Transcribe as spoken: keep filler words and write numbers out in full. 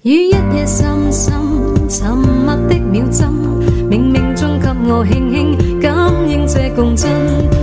于一夜深深沉默的秒针，冥冥中给我轻轻感应这共振。